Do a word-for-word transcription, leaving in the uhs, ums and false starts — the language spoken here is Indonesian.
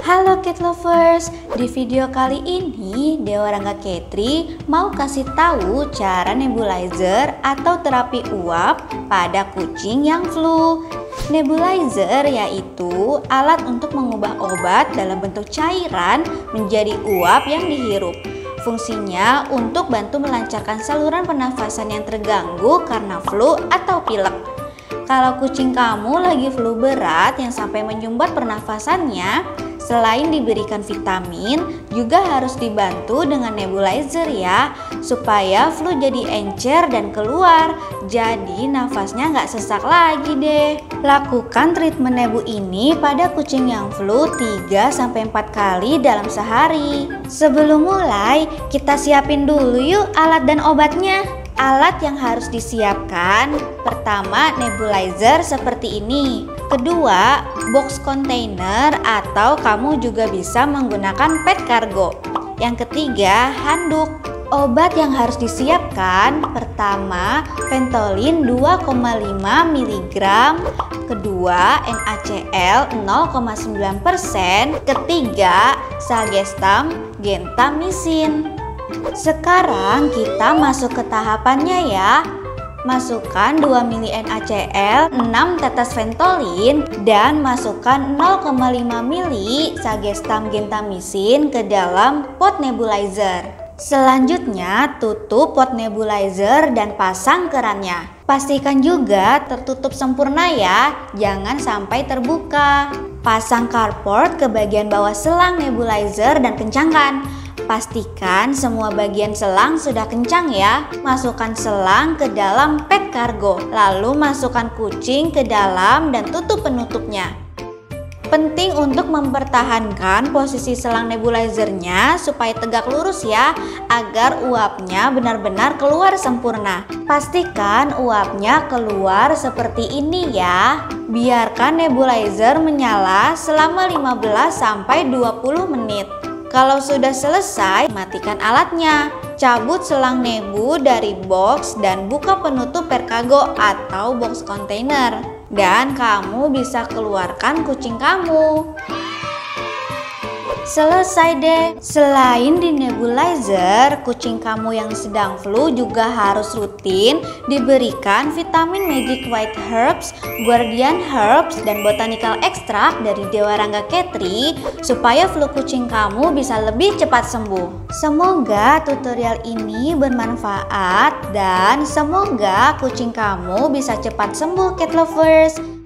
Halo Cat Lovers, di video kali ini Dewa Rangga Khetri mau kasih tahu cara nebulizer atau terapi uap pada kucing yang flu. Nebulizer yaitu alat untuk mengubah obat dalam bentuk cairan menjadi uap yang dihirup. Fungsinya untuk bantu melancarkan saluran pernafasan yang terganggu karena flu atau pilek. Kalau kucing kamu lagi flu berat yang sampai menyumbat pernafasannya, selain diberikan vitamin, juga harus dibantu dengan nebulizer ya, supaya flu jadi encer dan keluar, jadi nafasnya nggak sesak lagi deh. Lakukan treatment nebu ini pada kucing yang flu tiga sampai empat kali dalam sehari. Sebelum mulai, kita siapin dulu yuk alat dan obatnya. Alat yang harus disiapkan, pertama nebulizer seperti ini. Kedua, box container atau kamu juga bisa menggunakan pet kargo. Yang ketiga, handuk. Obat yang harus disiapkan, pertama Ventolin dua koma lima miligram, kedua NaCl nol koma sembilan persen, ketiga Sagestam Gentamicin. Sekarang kita masuk ke tahapannya ya. Masukkan dua mili NaCl, enam tetes Ventolin, dan masukkan nol koma lima mili Sagestam Gentamicin ke dalam pot nebulizer. Selanjutnya tutup pot nebulizer dan pasang kerannya. Pastikan juga tertutup sempurna ya, jangan sampai terbuka. Pasang carport ke bagian bawah selang nebulizer dan kencangkan. Pastikan semua bagian selang sudah kencang ya. Masukkan selang ke dalam pet kargo, lalu masukkan kucing ke dalam dan tutup penutupnya. Penting untuk mempertahankan posisi selang nebulizernya supaya tegak lurus ya, agar uapnya benar-benar keluar sempurna. Pastikan uapnya keluar seperti ini ya. Biarkan nebulizer menyala selama lima belas sampai dua puluh menit. Kalau sudah selesai, matikan alatnya. Cabut selang nebu dari box dan buka penutup perkago atau box container. Dan kamu bisa keluarkan kucing kamu. Selesai deh. Selain di nebulizer, kucing kamu yang sedang flu juga harus rutin diberikan vitamin Magic White Herbs, Guardian Herbs, dan Botanical Extract dari Dewa Rangga Khetri supaya flu kucing kamu bisa lebih cepat sembuh. Semoga tutorial ini bermanfaat dan semoga kucing kamu bisa cepat sembuh Cat Lovers.